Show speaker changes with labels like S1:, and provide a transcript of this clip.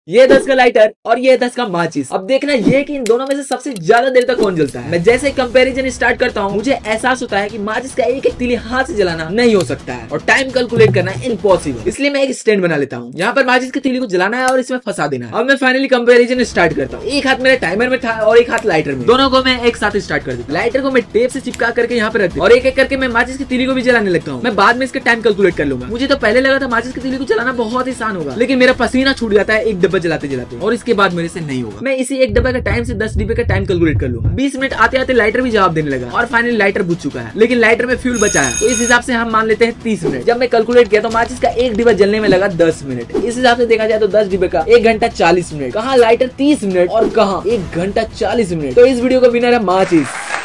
S1: ये 10 का लाइटर और ये 10 का माचिस। अब देखना ये कि इन दोनों में से सबसे ज्यादा देर तक कौन जलता है। मैं जैसे कंपैरिजन स्टार्ट करता हूँ मुझे एहसास होता है कि माचिस का एक तीली हाथ से जलाना नहीं हो सकता है और टाइम कैलकुलेट करना इम्पॉसिबल। इसलिए मैं एक स्टैंड बना लेता हूँ। यहाँ पर माचिस की तीली को जलाना है और इसमें फंसा देना है। अब मैं फाइनली कंपैरिजन स्टार्ट करता हूँ। एक हाथ मेरे टाइमर में था और एक हाथ लाइटर में। दोनों को मैं एक साथ स्टार्ट कर देता हूँ। लाइटर को मैं टेप से चिपका करके यहाँ पे रख देता हूँ और एक एक करके मैं माचिस की तीली को भी जलाने लगता हूँ। मैं बाद में इसका टाइम कैलकुलेट कर लूंगा। मुझे तो पहले लगा था माचिस की तीली को जलाना बहुत आसान होगा, लेकिन मेरा पसीना छूट जाता है एक डब्बा जलाते जलाते और इसके बाद मेरे से नहीं होगा। मैं इसी एक डब्बा का टाइम से 10 डिब्बे का टाइम कैलकुलेट कर लूंगा। 20 मिनट आते आते लाइटर भी जवाब देने लगा और फाइनली लाइटर बुझ चुका है, लेकिन लाइटर में फ्यूल बचा है, तो इस हिसाब से हम मान लेते हैं 30 मिनट। जब मैं कैलकुलेट किया तो माचिस का एक डिब्बा जलने में लगा 10 मिनट। इस हिसाब से देखा जाए तो 10 डिब्बे का 1 घंटा 40 मिनट। कहाँ लाइटर 30 मिनट और कहाँ 1 घंटा 40 मिनट। तो इस वीडियो का विनर है माचिस।